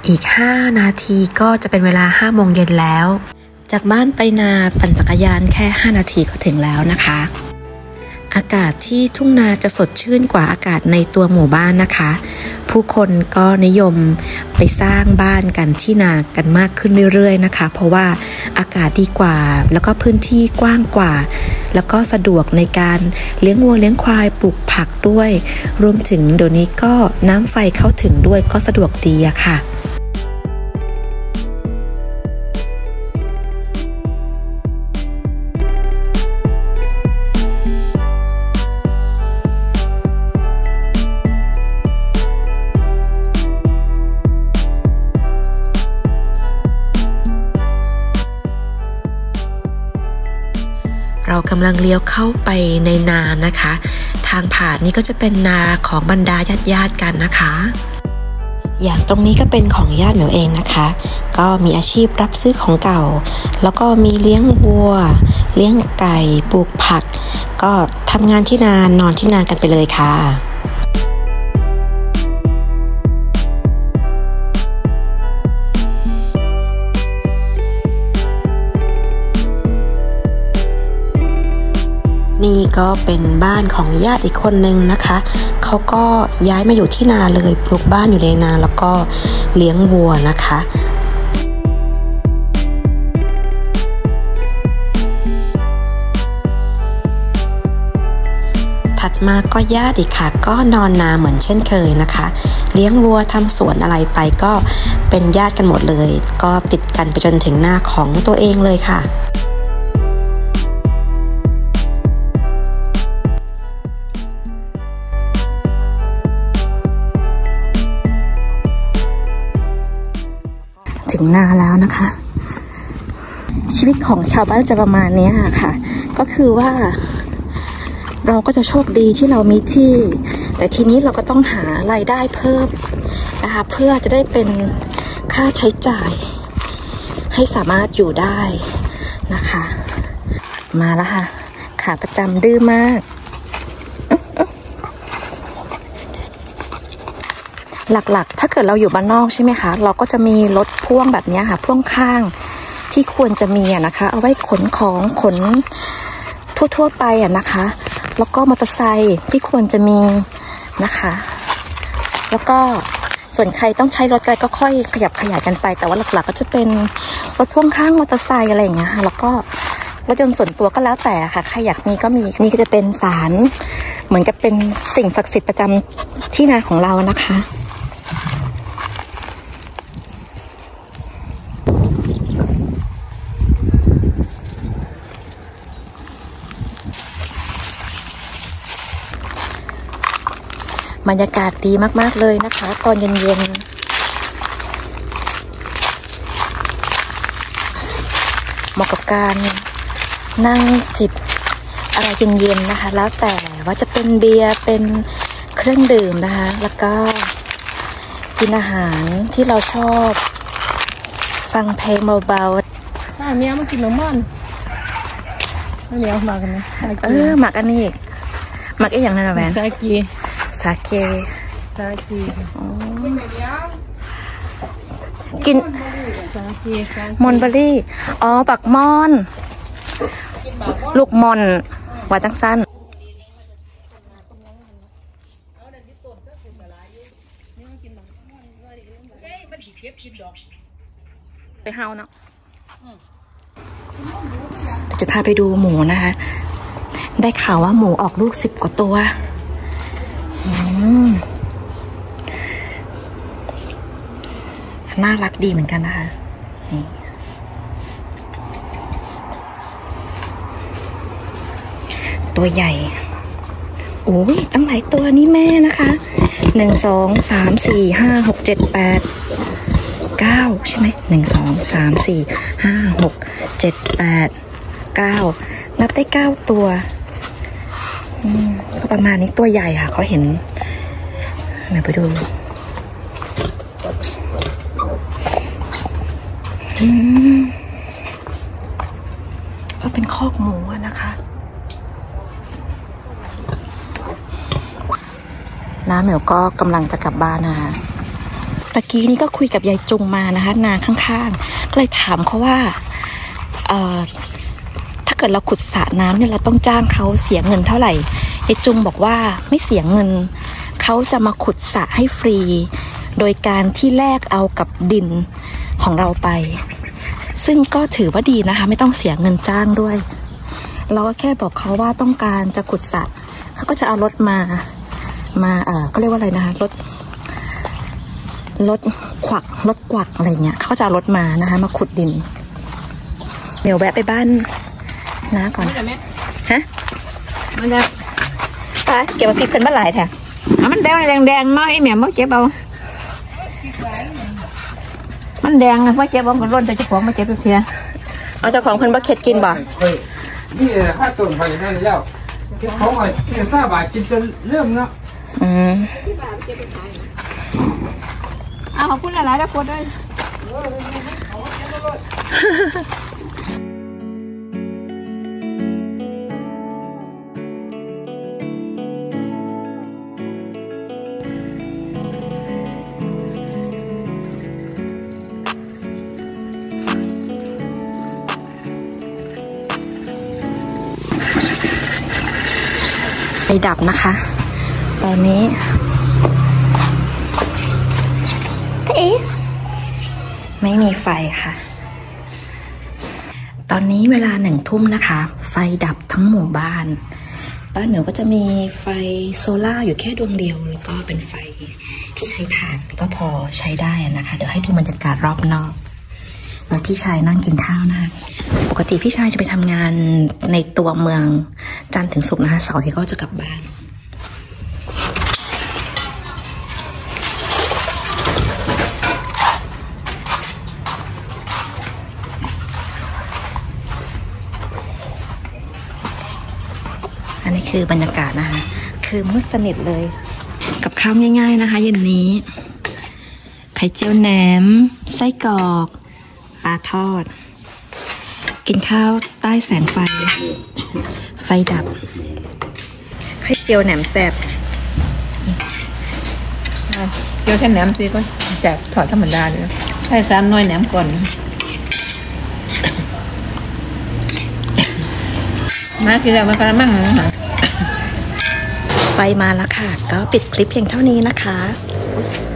อีก5 นาทีก็จะเป็นเวลา5 โมงเย็นแล้วจากบ้านไปนาปั่นจักรยานแค่5 นาทีก็ถึงแล้วนะคะอากาศที่ทุ่งนาจะสดชื่นกว่าอากาศในตัวหมู่บ้านนะคะผู้คนก็นิยมไปสร้างบ้านกันที่นากันมากขึ้นเรื่อยๆนะคะเพราะว่าอากาศดีกว่าแล้วก็พื้นที่กว้างกว่าแล้วก็สะดวกในการเลี้ยงวัวเลี้ยงควายปลูกผักด้วยรวมถึงเดี๋ยวนี้ก็น้ำไฟเข้าถึงด้วยก็สะดวกดีอะค่ะเรากำลังเลี้ยวเข้าไปในนานะคะทางผ่านนี้ก็จะเป็นนาของบรรดาญาติกันนะคะอย่างตรงนี้ก็เป็นของญาติหนูเองนะคะก็มีอาชีพรับซื้อของเก่าแล้วก็มีเลี้ยงวัวเลี้ยงไก่ปลูกผักก็ทำงานที่นานอนที่นากันไปเลยค่ะนี่ก็เป็นบ้านของญาติอีกคนนึงนะคะเขาก็ย้ายมาอยู่ที่นาเลยปลูกบ้านอยู่ในนาแล้วก็เลี้ยงวัวนะคะถัดมาก็ญาติอีกค่ะก็นอนนาเหมือนเช่นเคยนะคะเลี้ยงวัวทำสวนอะไรไปก็เป็นญาติกันหมดเลยก็ติดกันไปจนถึงหน้าของตัวเองเลยค่ะถึงนาแล้วนะคะชีวิตของชาวบ้านจะประมาณนี้ค่ะก็คือว่าเราก็จะโชคดีที่เรามีที่แต่ทีนี้เราก็ต้องหารายได้เพิ่มนะคะเพื่อจะได้เป็นค่าใช้จ่ายให้สามารถอยู่ได้นะคะมาแล้วค่ะขาประจำดื้อมากหลักๆถ้าเกิดเราอยู่บ้านนอกใช่ไหมคะเราก็จะมีรถพ่วงแบบนี้ค่ะพ่วงข้างที่ควรจะมีนะคะเอาไว้ขนของขนทั่วๆไปนะคะแล้วก็มอเตอร์ไซค์ที่ควรจะมีนะคะแล้วก็ส่วนใครต้องใช้รถอะไรก็ค่อยขยับขยายกันไปแต่ว่าหลักๆก็จะเป็นรถพ่วงข้างมอเตอร์ไซค์อะไรอย่างเงี้ยค่ะแล้วก็รถยนต์ส่วนตัวก็แล้วแต่ค่ะใครอยากมีก็มีนี่ก็จะเป็นศาลเหมือนกับเป็นสิ่งศักดิ์สิทธิ์ประจำที่นาของเรานะคะบรรยากาศดีมากๆเลยนะคะตอนเย็นๆเหมาะกับการนั่งจิบอะไรเย็นๆนะคะแล้วแต่ว่าจะเป็นเบียร์เป็นเครื่องดื่มนะคะแล้วก็กินอาหารที่เราชอบฟังเพลงเบาๆอันนี้มันกินน้ำมันอันนี้หมักกันนะหมักอันนี้หมักอีกอย่างนึงนะแหวนสาเกกินมอนเบอรี่ปักมอนลูกมอนว่าจังสั้นไปเฮาเนาะจะพาไปดูหมูนะคะได้ข่าวว่าหมูออกลูก10 กว่าตัวน่ารักดีเหมือนกันนะคะนี่ตัวใหญ่โอ้ยตั้งหลายตัวนี่แม่นะคะ1 2 3 4 5 6 7 8 9ใช่ไหม1 2 3 4 5 6 7 8 9นับได้9 ตัวก็ประมาณนี้ตัวใหญ่ค่ะเขาเห็นเดี๋ยวไปดูก็เป็นคอกหมูนะคะน้าเหมียวก็กำลังจะกลับบ้านนะคะตะกี้นี้ก็คุยกับยายจุงมานะคะนาข้างๆก็เลยถามเขาว่าถ้าเกิดเราขุดสระน้ำเนี่ยเราต้องจ้างเขาเสียเงินเท่าไหร่ยายจุงบอกว่าไม่เสียเงินเขาจะมาขุดสระให้ฟรีโดยการที่แลกเอากับดินของเราไปซึ่งก็ถือว่าดีนะคะไม่ต้องเสียเงินจ้างด้วยเราก็แค่บอกเขาว่าต้องการจะขุดสระเขาก็จะเอารถมาก็เรียกว่าอะไรนะคะรถกวักอะไรเงี้ยเขาจะเอารถมานะคะมาขุดดินเดี๋ยวแวะไปบ้านน้าก่อนฮะมันจะไปเก็บมาพริกเป็นบ้านหลายแท้มันแดงน้อยแม่บ่เจ็บเอามันแดงอะบ่เจ็บเอามันร่นแต่เจ้าของมาเจ็บเสียเอาเจ้าของเพิ่นบ่เข็ดกินบ่นี่ค่าต้นไผ่นั่นแล้วเขาไอ้ที่ซาบะกินจนเริ่มแล้วเอาขอบคุณหลายๆทุกคนด้วยไฟดับนะคะตอนนี้ไม่มีไฟค่ะตอนนี้เวลา1 ทุ่มนะคะไฟดับทั้งหมู่บ้านบ้านหนูก็จะมีไฟโซล่าอยู่แค่ดวงเดียวแล้วก็เป็นไฟที่ใช้ถ่านก็พอใช้ได้นะคะเดี๋ยวให้ดูบรรยากาศรอบนอกแล้วพี่ชายนั่งกินข้าวนะคะปกติพี่ชายจะไปทำงานในตัวเมืองจันทร์ถึงศุกร์นะคะเสาร์อาทิตย์ก็จะกลับบ้านอันนี้คือบรรยากาศนะคะคือมืดสนิทเลยกับข้าวง่ายๆนะคะเย็นนี้ไข่เจียวแหนมไส้กรอกปลาทอดกินข้าวใต้แสงไฟดับไข่เจียวแหนมแซ่บเจียวแค่แหนมสิก็แจกถอดธรรมดาเลยให้3 หน่วยแหนมก่อนมากินแล้วมันกระมังนะคะไฟมาแล้วค่ะก็ปิดคลิปเพียงเท่านี้นะคะ